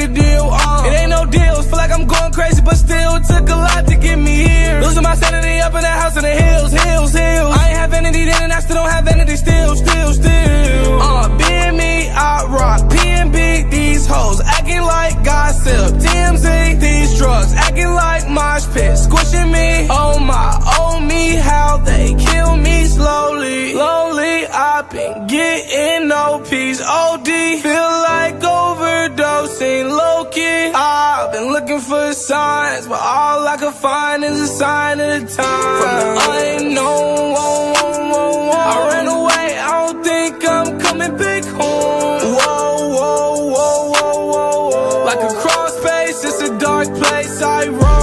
a deal. It ain't no deals, feel like I'm going crazy, but still it took a lot to get me here. Losing my sanity up in that house in the hills. I ain't have vanity then and I still don't have vanity still. Being me, I rock. P&B, these hoes acting like gossip. TMZ, these drugs acting like mosh pit, squishing me. Oh my, oh me, how they kill me slowly. Lonely, I've been getting no peace. OD, feel like overdosing. Low-key, I've been looking for signs, but all I could find is a sign of the time. From the unknown, I ran away, I don't think I'm coming back home. Whoa, like a cross space, it's a dark place I roam.